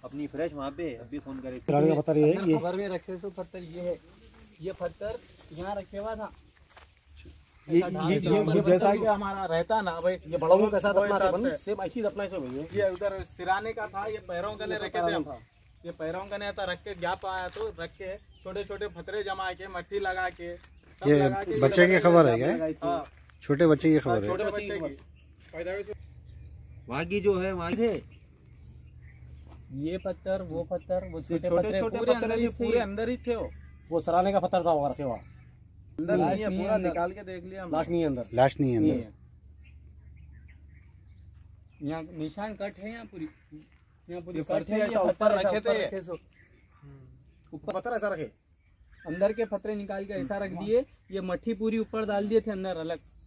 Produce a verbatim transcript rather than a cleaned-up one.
अपनी फ्रेश वहाँ पे अभी फोन करे सिराने का पत्थर ये है, ये घर में रखे सो पत्थर ये है, ये पत्थर यहाँ रखे हुआ था। ये ये ये जैसा कि हमारा रहता ना भाई, ये बड़ों के साथ अपना था, सेम ऐसी अपना से भैया। ये उधर सिराने का था, ये पैरों के लिए रखे थे हम, ये पैरों का नहीं था, रख के गैप आया तो रख के छोटे छोटे पत्थरे जमा के मट्टी लगा के। ये बच्चे की खबर है क्या? छोटे बच्चे की खबर है? छोटे बच्चे की वहाँ की जो है वहाँ थे ये पत्थर वो पत्थर वो छोटे छोटे छोटे पत्थर पूरे अंदर ही थे। वो वो सराने का पत्थर था वो रखे हुआ अंदर नहीं है, पूरा निकाल के देख लिया। लाश नहीं है अंदर, लाश नहीं है अंदर। यहाँ निशान कट है, यहाँ पूरी यहाँ पूरी फर्श ऐसा ऊपर रखे थे, ऊपर पत्थर ऐसा रखे, अंदर के पत्थर निकाल के ऐसा रख दिए, ये मट्टी पूरी ऊपर डाल दिए थे अंदर अलग।